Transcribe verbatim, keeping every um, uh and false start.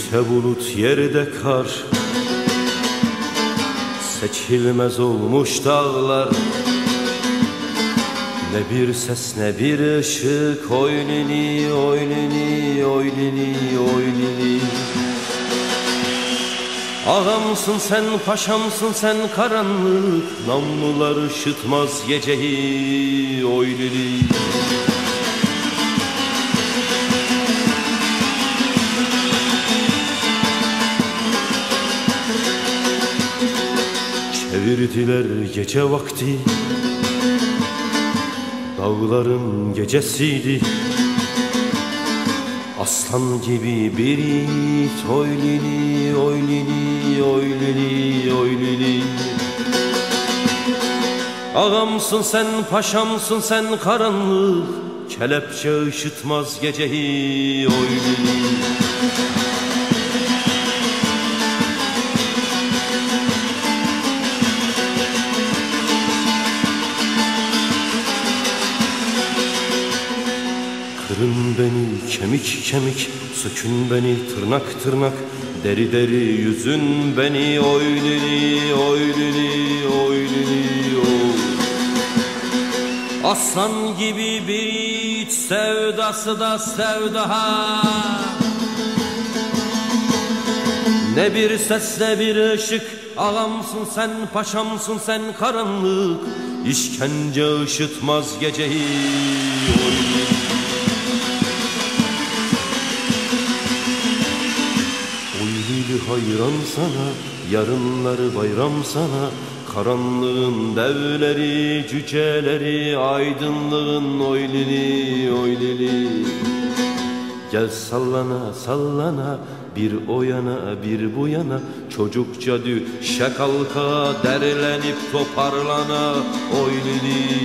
Gökte bulut yerde kar, seçilmez olmuş dağlar. Ne bir ses ne bir ışık, oy lili oy lili oy lili oy lili. Ağamsın sen, paşamsın sen, karanlık namlular ışıtmaz geceyi, oy lili. Çevirdiler gece vakti, dağların gecesiydi. Aslan gibi bir yiğit, oy lili oy lili oy lili oy lili. Ağamsın sen, paşamsın sen, karanlık kelepçe ışıtmaz geceyi, oy lili. Kırın beni kemik kemik, sökün beni tırnak tırnak, deri deri yüzün beni, oy lili oy lili oy lili oy. Aslan gibi bir yiğit, sevdası da sevda. Ne bir ses ne bir ışık, ağamsın sen, paşamsın sen, karanlık işkence ışıtmaz geceyi, oy lili. Hayran sana, yarınları bayram sana, karanlığın devleri, cüceleri, aydınlığın oy lili oy lili. Gel sallana sallana, bir o yana bir bu yana, çocukça düşe kalka, derlenip toparlana, oy lili